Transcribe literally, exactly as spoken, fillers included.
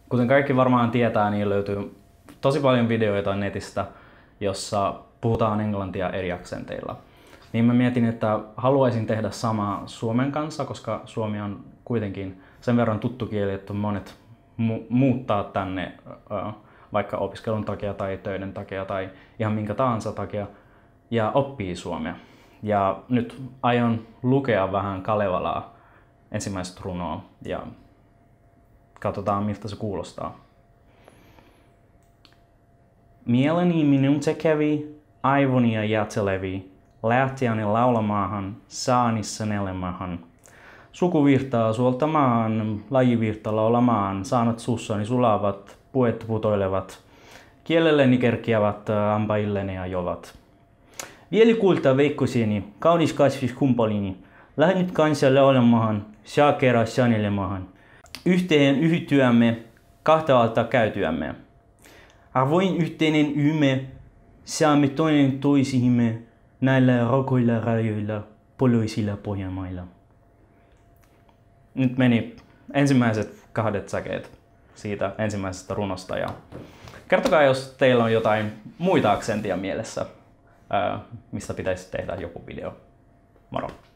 Kuten kaikki varmaan tietää, niin löytyy tosi paljon videoita netistä, jossa puhutaan englantia eri aksenteilla. Niin mä mietin, että haluaisin tehdä samaa suomen kanssa, koska suomi on kuitenkin sen verran tuttu kieli, että monet mu- muuttaa tänne äh, vaikka opiskelun takia tai töiden takia tai ihan minkä tahansa takia ja oppii suomea. Ja nyt aion lukea vähän Kalevalaa ensimmäistä runoa ja katsotaan miltä se kuulostaa. Mieleni minun se kävi, aivonia jätelevi, lähtiäni laulamaahan, saani sanelemahan. Sukuvirtaa suoltamaan, lajivirta laulamaan, saanat suussani sulavat, puet putoilevat, kielelleni kerkiävät, ampailleni ajovat. Vielikulta veikkosieni, kaunis kasvis kumpalini, lähde nyt kanssa laulamahan, saa kerran sanelemahan. Yhteen yhtyämme, kahta alta käytyämme. Arvoin yhteinen ymme, saamme toinen toisihimme näillä rokoilla rajoilla, poloisilla pohjamailla. Nyt meni ensimmäiset kahdet säkeet siitä ensimmäisestä runosta. Ja kertokaa, jos teillä on jotain muita aksentia mielessä, mistä pitäisi tehdä joku video. Moro!